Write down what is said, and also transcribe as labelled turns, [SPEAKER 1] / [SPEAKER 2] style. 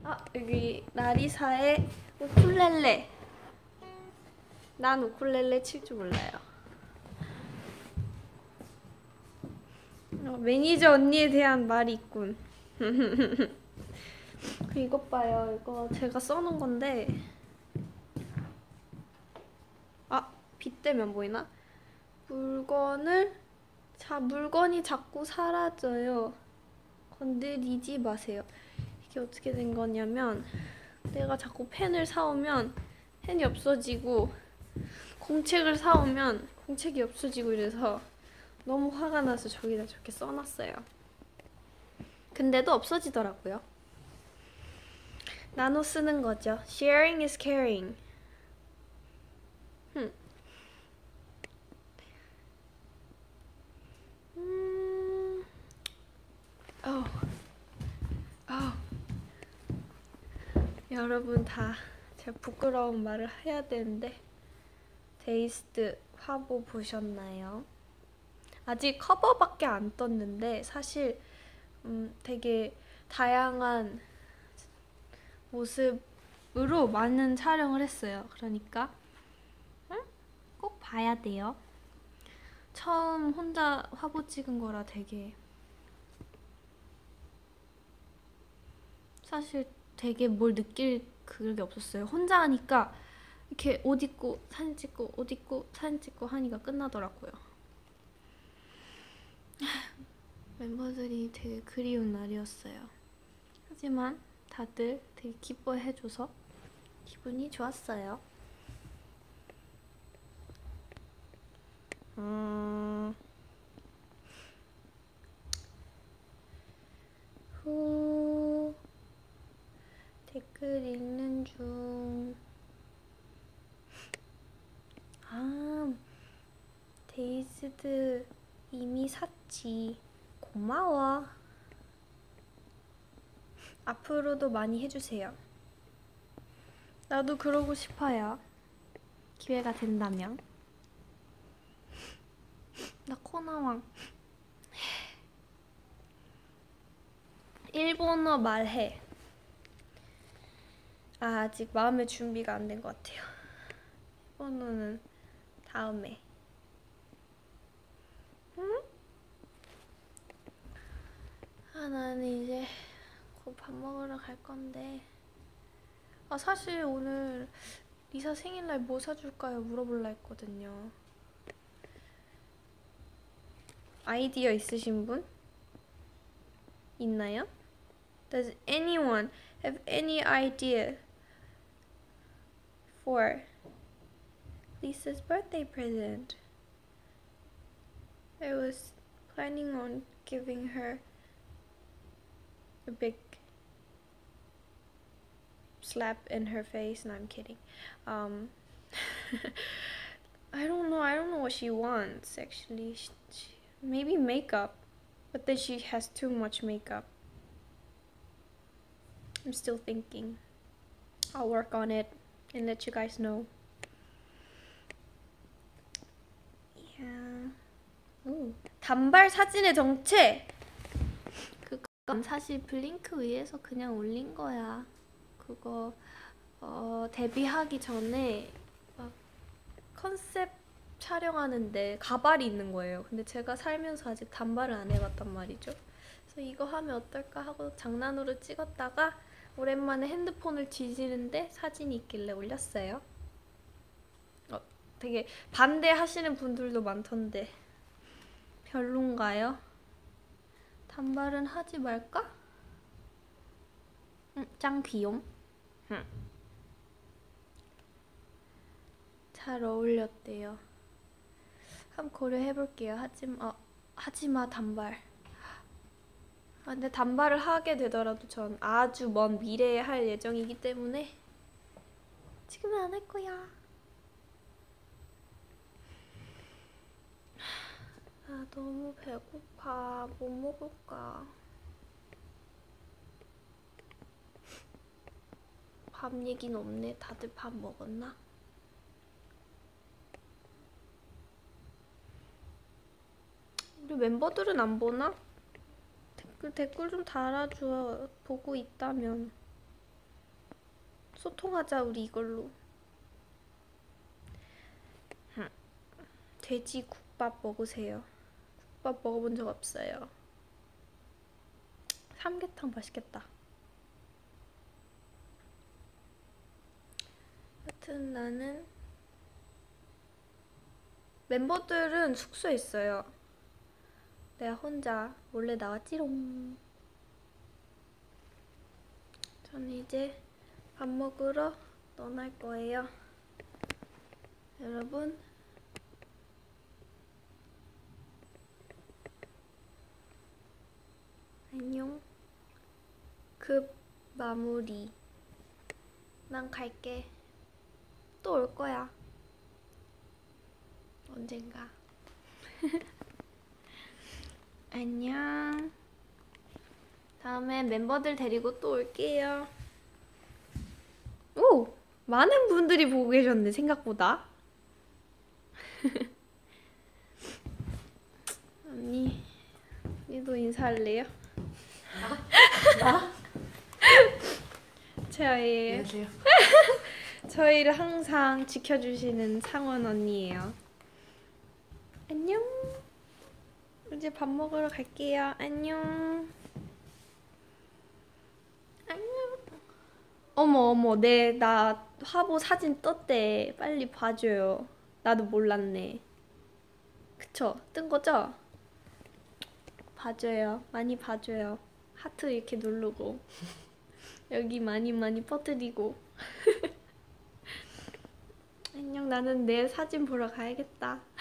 [SPEAKER 1] 여기 라리사의 우쿨렐레. 난 우쿨렐레 칠 줄 몰라요. 매니저 언니에 대한 말이 있군. 이것 봐요. 이거 제가 써놓은 건데 빛 때문에 안 보이나? 물건이 자꾸 사라져요. 건드리지 마세요. 이게 어떻게 된 거냐면 내가 자꾸 펜을 사오면 펜이 없어지고 공책을 사오면 공책이 없어지고 이래서 너무 화가 나서 저기다 저렇게 써놨어요. 근데도 없어지더라고요. 나눠 쓰는 거죠. Sharing is caring. 여러분 다 제가 부끄러운 말을 해야 되는데 데이스트 화보 보셨나요? 아직 커버밖에 안 떴는데 사실 되게 다양한 모습으로 많은 촬영을 했어요. 그러니까 꼭 봐야 돼요. 처음 혼자 화보 찍은 거라 되게 사실 되게 뭘 느낄 그게 없었어요. 혼자 하니까 이렇게 옷 입고 사진 찍고 옷 입고 사진 찍고 하니까 끝나더라고요. 멤버들이 되게 그리운 날이었어요. 하지만 다들 되게 기뻐해줘서 기분이 좋았어요. 댓글 읽는 중. 데이즈드 이미 샀지. 고마워. 앞으로도 많이 해주세요. 나도 그러고 싶어요. 기회가 된다면. 나 코나왕. 일본어 말해. 아직 마음의 준비가 안 된 것 같아요. 일본어는 다음에. 응? 나는 이제 곧 밥 먹으러 갈 건데. 사실 오늘 리사 생일날 뭐 사줄까요? 물어볼라 했거든요. 아이디어 있으신 분? 있나요? Does anyone have any idea for Lisa's birthday present? I was planning on giving her a big slap in her face. No, I'm kidding. I don't know what she wants actually. Maybe makeup, but then she has too much makeup. I'm still thinking. I'll work on it and let you guys know. Yeah. 단발 사진의 정체! 그건 사실 블링크 위에서 그냥 올린 거야. 그거 데뷔하기 전에 막 컨셉 촬영하는데 가발이 있는 거예요. 근데 제가 살면서 아직 단발을 안 해봤단 말이죠. 그래서 이거 하면 어떨까 하고 장난으로 찍었다가 오랜만에 핸드폰을 뒤지는데 사진이 있길래 올렸어요. 되게 반대하시는 분들도 많던데 별론가요? 단발은 하지 말까? 짱 귀염. 잘 어울렸대요. 한번 고려해볼게요. 하지마 단발. 근데 단발을 하게 되더라도 전 아주 먼 미래에 할 예정이기 때문에 지금은 안 할 거야. 너무 배고파. 뭐 먹을까? 밥 얘기는 없네. 다들 밥 먹었나? 우리 멤버들은 안 보나? 댓글 좀 달아줘. 보고 있다면. 소통하자 우리 이걸로. 돼지 국밥 먹으세요. 국밥 먹어본 적 없어요. 삼계탕 맛있겠다. 하여튼 나는 멤버들은 숙소에 있어요. 내가 혼자 몰래 나왔지롱. 저는 이제 밥 먹으러 떠날 거예요. 여러분 안녕. 급 마무리. 난 갈게. 또 올 거야. 언젠가. 안녕. 다음에 멤버들 데리고 또 올게요. 오! 많은 분들이 보고 계셨네, 생각보다. 언니도 인사할래요?
[SPEAKER 2] 나?
[SPEAKER 1] 저희
[SPEAKER 2] 안녕하세요.
[SPEAKER 1] 저희를 항상 지켜주시는 상원 언니예요. 안녕. 이제 밥 먹으러 갈게요. 안녕. 안녕. 어머 나 화보 사진 떴대. 빨리 봐줘요. 나도 몰랐네. 그쵸? 뜬 거죠? 봐줘요. 많이 봐줘요. 하트 이렇게 누르고 여기 많이 퍼뜨리고. 안녕. 나는 내 사진 보러 가야겠다.